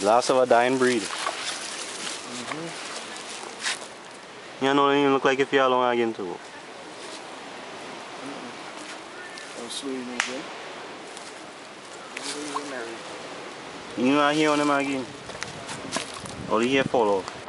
Last of a dying breed. You know, it even look like if you're along again too. You not hear on them again? Or you hear fall off?